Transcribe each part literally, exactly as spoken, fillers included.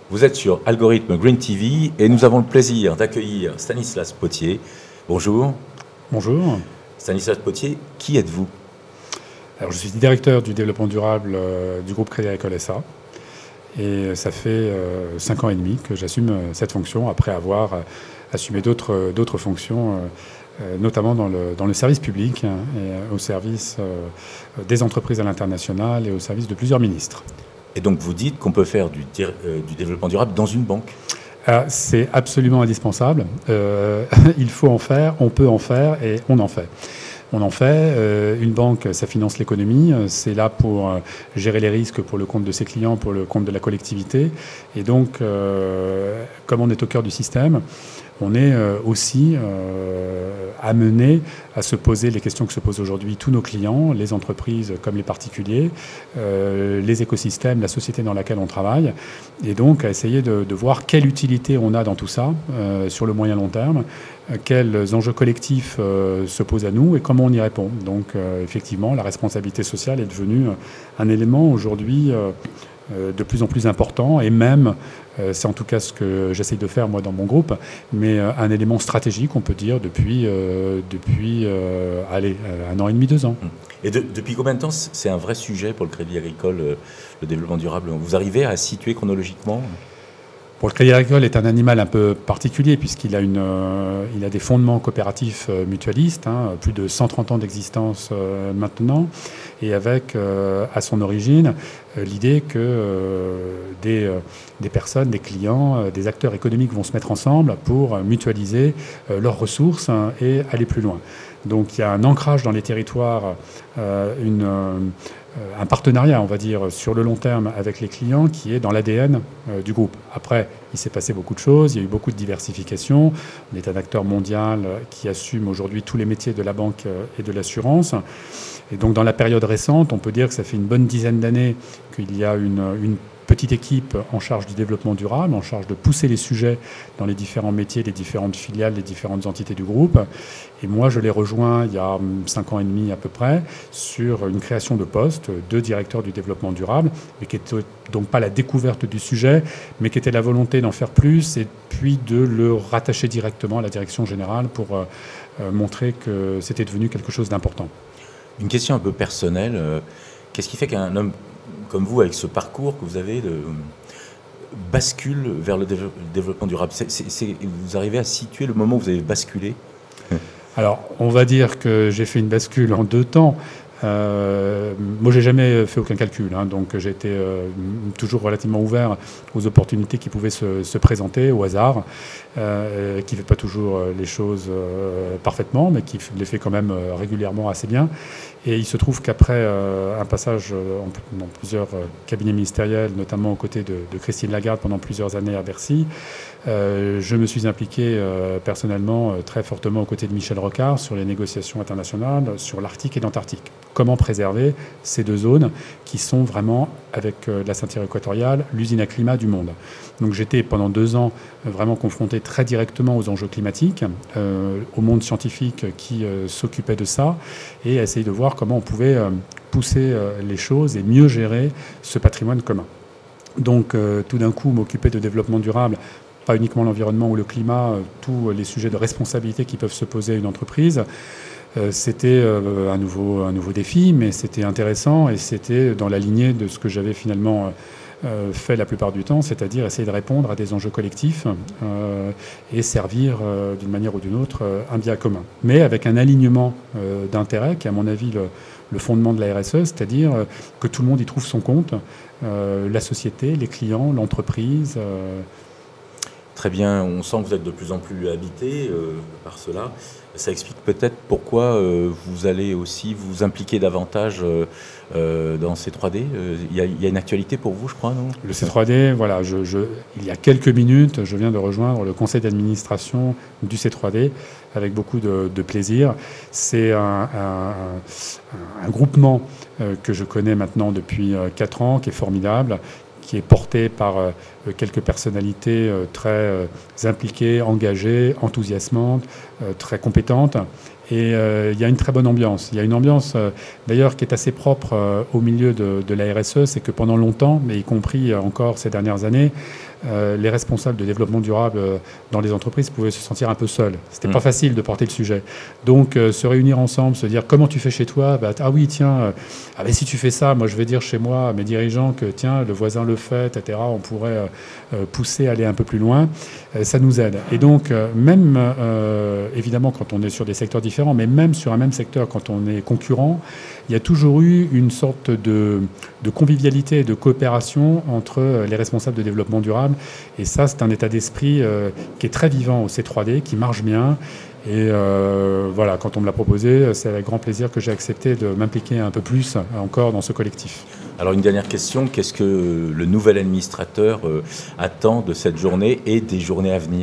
Vous êtes sur Algorithme Green T V et nous avons le plaisir d'accueillir Stanislas Potier. Bonjour. Bonjour. Stanislas Potier, qui êtes-vous? Alors, je suis directeur du développement durable euh, du groupe Crédit Agricole S A. Et ça fait euh, cinq ans et demi que j'assume euh, cette fonction après avoir euh, assumé d'autres d'autres fonctions, euh, euh, notamment dans le, dans le service public hein, et euh, au service euh, des entreprises à l'international et au service de plusieurs ministres. Et donc vous dites qu'on peut faire du, euh, du développement durable dans une banque? Ah, c'est absolument indispensable. Euh, il faut en faire, on peut en faire et on en fait. On en fait. Euh, une banque, ça finance l'économie. C'est là pour euh, gérer les risques pour le compte de ses clients, pour le compte de la collectivité. Et donc, euh, comme on est au cœur du système, on est euh, aussi euh, amené à se poser les questions que se posent aujourd'hui tous nos clients, les entreprises comme les particuliers, euh, les écosystèmes, la société dans laquelle on travaille, et donc à essayer de, de voir quelle utilité on a dans tout ça euh, sur le moyen long terme, euh, quels enjeux collectifs euh, se posent à nous et comment on y répond. Donc euh, effectivement, la responsabilité sociale est devenue un élément aujourd'hui euh, de plus en plus important, et même, euh, c'est en tout cas ce que j'essaye de faire moi dans mon groupe, mais euh, un élément stratégique, on peut dire, depuis, euh, depuis euh, allez, un an et demi, deux ans. Et de, depuis combien de temps c'est un vrai sujet pour le Crédit Agricole, euh, le développement durable? Vous arrivez à situer chronologiquement? Pour le Crédit Agricole est un animal un peu particulier puisqu'il a, une, euh, il a des fondements coopératifs euh, mutualistes, hein, plus de cent trente ans d'existence euh, maintenant, et avec euh, à son origine euh, l'idée que euh, des, euh, des personnes, des clients, euh, des acteurs économiques vont se mettre ensemble pour mutualiser euh, leurs ressources hein, et aller plus loin. Donc il y a un ancrage dans les territoires, euh, une... Euh, un partenariat, on va dire, sur le long terme avec les clients qui est dans l'A D N euh, du groupe. Après, il s'est passé beaucoup de choses, il y a eu beaucoup de diversification. On est un acteur mondial qui assume aujourd'hui tous les métiers de la banque et de l'assurance. Et donc, dans la période récente, on peut dire que ça fait une bonne dizaine d'années qu'il y a une, une petite équipe en charge du développement durable, en charge de pousser les sujets dans les différents métiers, les différentes filiales, les différentes entités du groupe. Et moi, je l'ai rejoint il y a cinq ans et demi à peu près sur une création de postes de directeur du développement durable, mais qui n'était donc pas la découverte du sujet, mais qui était la volonté d'en faire plus et puis de le rattacher directement à la direction générale pour euh, montrer que c'était devenu quelque chose d'important. Une question un peu personnelle. Euh, qu'est-ce qui fait qu'un homme comme vous, avec ce parcours que vous avez, de, bascule vers le développement durable? c'est, c'est, c'est, Vous arrivez à situer le moment où vous avez basculé? Alors, on va dire que j'ai fait une bascule en deux temps. Euh, moi, j'ai jamais fait aucun calcul, hein, donc j'ai été euh, toujours relativement ouvert aux opportunités qui pouvaient se, se présenter au hasard, euh, qui ne fait pas toujours les choses euh, parfaitement, mais qui les fait quand même euh, régulièrement assez bien. Et il se trouve qu'après euh, un passage euh, dans plusieurs euh, cabinets ministériels, notamment aux côtés de, de Christine Lagarde pendant plusieurs années à Bercy, euh, je me suis impliqué euh, personnellement euh, très fortement aux côtés de Michel Rocard sur les négociations internationales sur l'Arctique et l'Antarctique. Comment préserver ces deux zones qui sont vraiment, avec euh, la ceinture équatoriale, l'usine à climat du monde. Donc j'étais pendant deux ans euh, vraiment confronté très directement aux enjeux climatiques, euh, au monde scientifique qui euh, s'occupait de ça, et à essayer de voir comment on pouvait euh, pousser euh, les choses et mieux gérer ce patrimoine commun. Donc euh, tout d'un coup, m'occuper de développement durable, pas uniquement l'environnement ou le climat, euh, tous les sujets de responsabilité qui peuvent se poser à une entreprise, euh, c'était euh, un, nouveau, un nouveau défi, mais c'était intéressant et c'était dans la lignée de ce que j'avais finalement euh, fait la plupart du temps, c'est-à-dire essayer de répondre à des enjeux collectifs euh, et servir euh, d'une manière ou d'une autre euh, un bien commun. Mais avec un alignement euh, d'intérêts qui est à mon avis le, le fondement de la R S E, c'est-à-dire euh, que tout le monde y trouve son compte, euh, la société, les clients, l'entreprise. Euh, Très bien, on sent que vous êtes de plus en plus habité euh, par cela. Ça explique peut-être pourquoi euh, vous allez aussi vous impliquer davantage euh, euh, dans C trois D. Il y, a, il y a une actualité pour vous, je crois, non? Le C trois D, voilà, je, je, il y a quelques minutes, je viens de rejoindre le conseil d'administration du C trois D avec beaucoup de, de plaisir. C'est un, un, un groupement euh, que je connais maintenant depuis quatre ans, qui est formidable, qui est porté par euh, quelques personnalités euh, très euh, impliquées, engagées, enthousiasmantes, euh, très compétentes. Et euh, il y a une très bonne ambiance. Il y a une ambiance, euh, d'ailleurs, qui est assez propre euh, au milieu de, de la R S E. C'est que pendant longtemps, mais y compris euh, encore ces dernières années, euh, les responsables de développement durable euh, dans les entreprises pouvaient se sentir un peu seuls. C'était mmh. pas facile de porter le sujet. Donc euh, se réunir ensemble, se dire comment tu fais chez toi, bah, ah oui tiens, euh, ah, bah, si tu fais ça, moi je vais dire chez moi à mes dirigeants que tiens le voisin le fait, et cetera. On pourrait euh, euh, pousser, aller un peu plus loin. Euh, ça nous aide. Et donc euh, même euh, évidemment quand on est sur des secteurs différents, mais même sur un même secteur quand on est concurrent, il y a toujours eu une sorte de, de convivialité et de coopération entre les responsables de développement durable. Et ça, c'est un état d'esprit euh, qui est très vivant au C trois D, qui marche bien. Et euh, voilà, quand on me l'a proposé, c'est avec grand plaisir que j'ai accepté de m'impliquer un peu plus encore dans ce collectif. Alors une dernière question, qu'est-ce que le nouvel administrateur euh, attend de cette journée et des journées à venir ?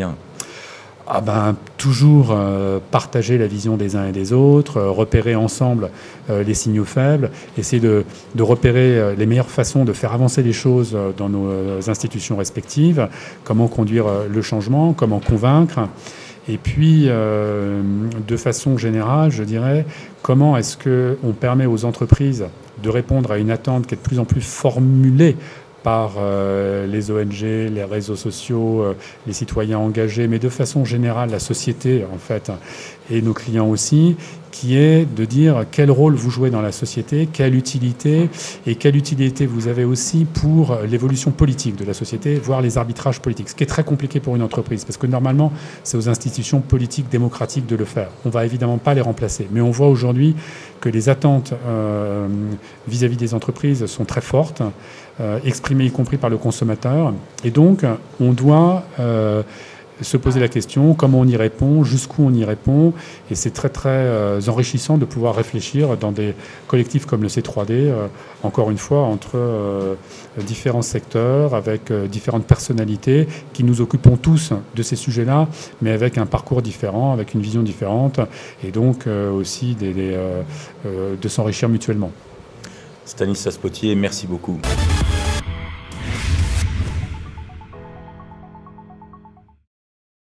Ah ben, toujours euh, partager la vision des uns et des autres, euh, repérer ensemble euh, les signaux faibles, essayer de, de repérer euh, les meilleures façons de faire avancer les choses euh, dans nos euh, institutions respectives, comment conduire euh, le changement, comment convaincre. Et puis, euh, de façon générale, je dirais, comment est-ce qu'on permet aux entreprises de répondre à une attente qui est de plus en plus formulée par euh, les O N G, les réseaux sociaux, euh, les citoyens engagés, mais de façon générale la société en fait, et nos clients aussi, qui est de dire quel rôle vous jouez dans la société, quelle utilité, et quelle utilité vous avez aussi pour l'évolution politique de la société, voire les arbitrages politiques, ce qui est très compliqué pour une entreprise, parce que normalement, c'est aux institutions politiques, démocratiques de le faire. On ne va évidemment pas les remplacer, mais on voit aujourd'hui que les attentes euh, vis-à-vis des entreprises sont très fortes, euh, exprimées y compris par le consommateur, et donc on doit euh, se poser la question, comment on y répond, jusqu'où on y répond, et c'est très très euh, enrichissant de pouvoir réfléchir dans des collectifs comme le C trois D, euh, encore une fois, entre euh, différents secteurs, avec euh, différentes personnalités, qui nous occupons tous de ces sujets-là, mais avec un parcours différent, avec une vision différente, et donc euh, aussi des, des, euh, euh, de s'enrichir mutuellement. Stanislas Potier, merci beaucoup.